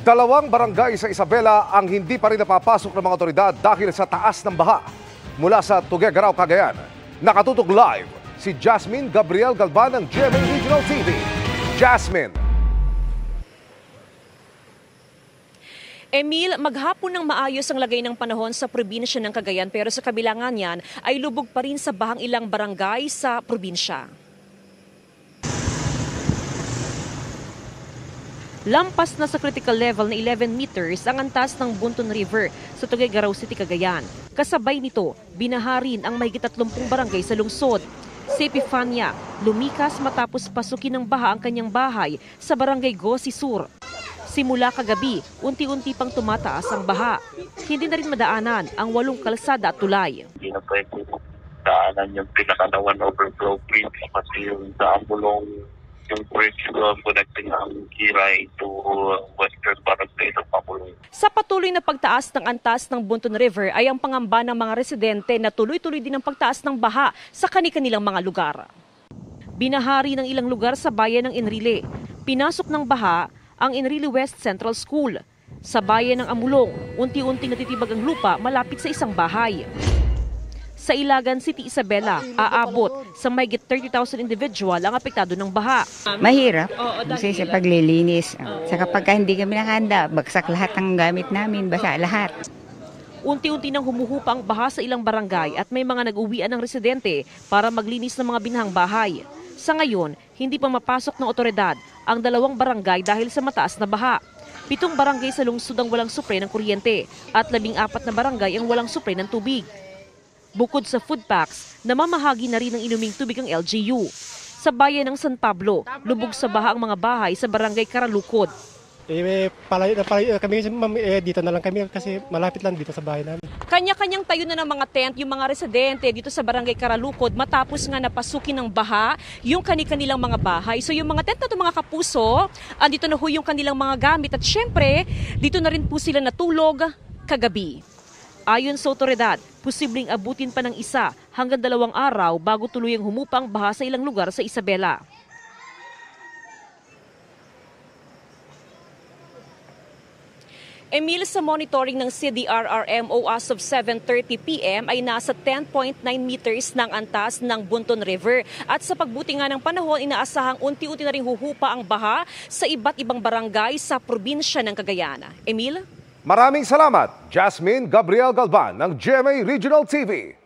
Dalawang barangay sa Isabela ang hindi pa rin napapasok ng mga otoridad dahil sa taas ng baha. Mula sa Tuguegarao, Cagayan, nakatutok live si Jasmine Gabriel Galban ng GMA Regional TV. Jasmine. Emil, maghapon ng maayos ang lagay ng panahon sa probinsya ng Cagayan pero sa kabilangan niyan ay lubog pa rin sa bahang ilang barangay sa probinsya. Lampas na sa critical level na 11 meters ang antas ng Bunton River sa Tuguegarao City, Cagayan. Kasabay nito, binaharin ang mahigit 30 barangay sa lungsod. Si Epifania, lumikas matapos pasukin ng baha ang kanyang bahay sa barangay Gosi Sur. Simula kagabi, unti-unti pang tumataas ang baha. Hindi na rin madaanan ang 8 kalsada at tulay. Hindi na pwede daanan yung pinakalawan overflow bridge kasi yung Daambulong, yung bridge connecting ang Kiray to Western Barangay ng Pamulong. Sa patuloy na pagtaas ng antas ng Bunton River ay ang pangamba ng mga residente na tuloy-tuloy din ang pagtaas ng baha sa kani-kanilang mga lugar. Binahari ng ilang lugar sa bayan ng Enrile. Pinasok ng baha ang Enrile West Central School. Sa bayan ng Amulong, unti-unting natitibag ang lupa malapit sa isang bahay. Sa Ilagan City, Isabela, aabot sa mahigit 30,000 individual ang apektado ng baha. Mahirap kasi sa paglilinis. Sa kapag hindi kami nakahanda, bagsak lahat ng gamit namin, basa lahat. Unti-unti nang humuhupa ang baha sa ilang barangay at may mga nag-uwian ng residente para maglinis ng mga binahang bahay. Sa ngayon, hindi pa mapasok ng otoridad ang 2 barangay dahil sa mataas na baha. 7 barangay sa lungsod ang walang supre ng kuryente at 14 na barangay ang walang supre ng tubig. Bukod sa food packs, namamahagi na rin ng inuming tubig ang LGU. Sa bayan ng San Pablo, lubog sa baha ang mga bahay sa barangay Karalukod. Kami dito na lang kami kasi malapit lang dito sa bahay namin. Kanya-kanyang tayo na ng mga tent yung mga residente dito sa barangay Karalukod matapos nga napasukin ng baha yung kani-kanilang mga bahay. So yung mga tent na ito mga kapuso, andito na ho yung kanilang mga gamit at syempre dito na rin po sila natulog kagabi. Ayon sa otoridad, posibleng abutin pa ng 1 hanggang 2 araw bago tuluyang humupa ang baha sa ilang lugar sa Isabela. Emil, sa monitoring ng CDRRMO as of 7:30 p.m. ay nasa 10.9 meters ng antas ng Bunton River. At sa pagbuti nga ng panahon, inaasahang unti-unti na rin huhupa ang baha sa iba't ibang barangay sa probinsya ng Cagayan. Emil? Maraming salamat, Jasmine Gabriel Galban ng GMA Regional TV.